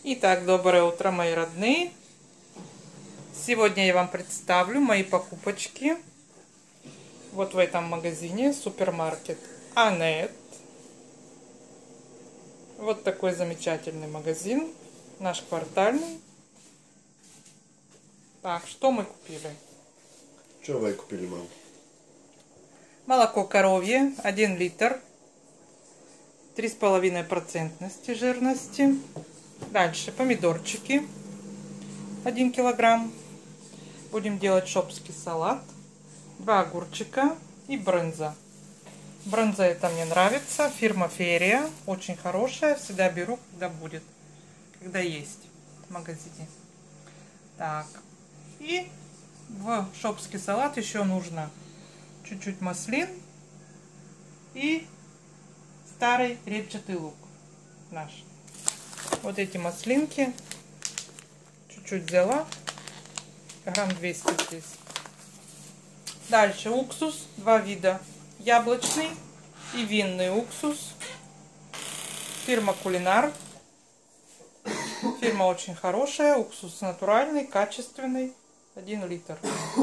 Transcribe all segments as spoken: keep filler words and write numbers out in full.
Итак, доброе утро, мои родные. Сегодня я вам представлю мои покупочки вот в этом магазине, супермаркет Анет. Вот такой замечательный магазин, наш квартальный. Так, что мы купили? Что вы купили, мам? Молоко коровье, один литр, три с половиной процентности жирности. Дальше помидорчики, один килограмм. Будем делать шопский салат. Два огурчика и брынза. Брынза это мне нравится. Фирма Ферия. Очень хорошая. Всегда беру, когда будет. Когда есть в магазине. Так. И в шопский салат еще нужно чуть-чуть маслин и старый репчатый лук наш. Вот эти маслинки чуть-чуть взяла, грамм двести здесь. Дальше уксус, два вида, яблочный и винный уксус. Фирма Кулинар. Фирма очень хорошая, уксус натуральный, качественный, один литр.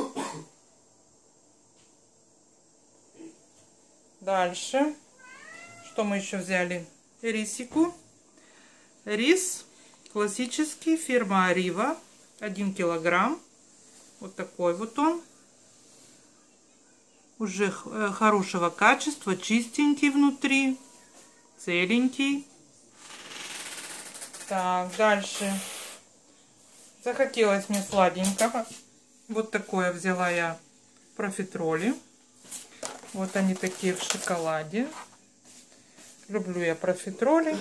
Дальше, что мы еще взяли? Рисику. Рис классический, фирма Арива, один килограмм. Вот такой вот он. Уже хорошего качества, чистенький внутри, целенький. Так, дальше. Захотелось мне сладенького. Вот такое взяла я профитроли. Вот они такие в шоколаде. Люблю я профитроли.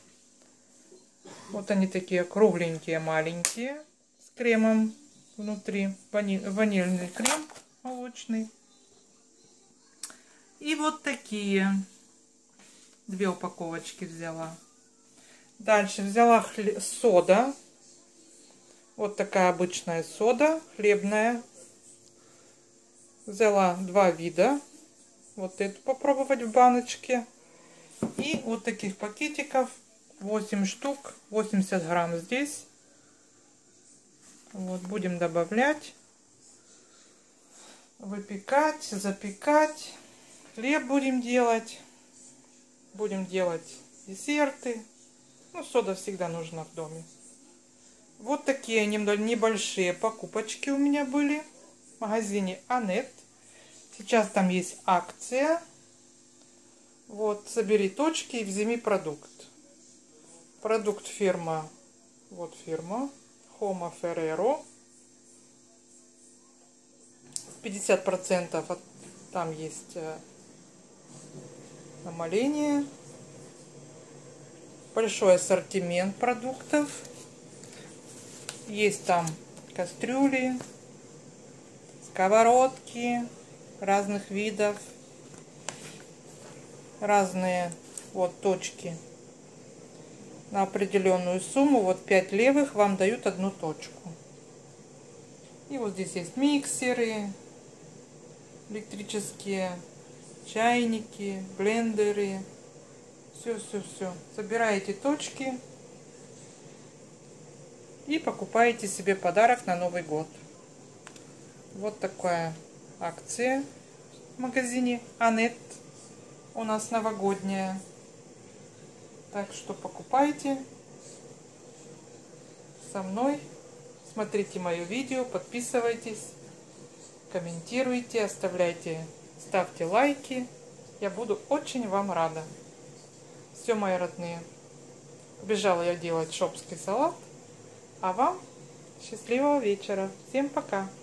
Вот они такие кругленькие, маленькие, с кремом внутри, вани ванильный крем молочный. И вот такие две упаковочки взяла. Дальше взяла сода. Вот такая обычная сода, хлебная. Взяла два вида. Вот эту попробовать в баночке. И вот таких пакетиков. восемь штук, восемьдесят грамм здесь. Вот будем добавлять, выпекать, запекать. Хлеб будем делать. Будем делать десерты. Ну, сода всегда нужна в доме. Вот такие небольшие покупочки у меня были в магазине Анет. Сейчас там есть акция. Вот, собери точки и вземи продукт. Продукт фирма, вот фирма, Хома Ферреро. пятьдесят процентов там есть намаление. Большой ассортимент продуктов. Есть там кастрюли, сковородки разных видов. Разные вот точки. На определенную сумму, вот пять левых, вам дают одну точку. И вот здесь есть миксеры электрические, чайники, блендеры. Все-все-все. Собираете точки и покупаете себе подарок на Новый год. Вот такая акция в магазине Анет. У нас новогодняя. Так что покупайте со мной, смотрите мое видео, подписывайтесь, комментируйте, оставляйте, ставьте лайки. Я буду очень вам рада. Все, мои родные. Побежала я делать шопский салат. А вам счастливого вечера. Всем пока.